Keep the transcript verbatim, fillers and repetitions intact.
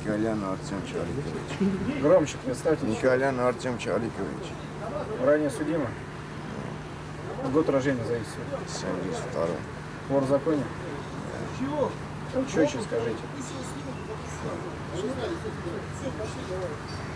Николян Артем Чаликович. Громче представьте. Николян Артем Чаликович. Ранее судимо? Год рождения зависит. семьдесят второй. Вор в законе? Да. Четче скажите.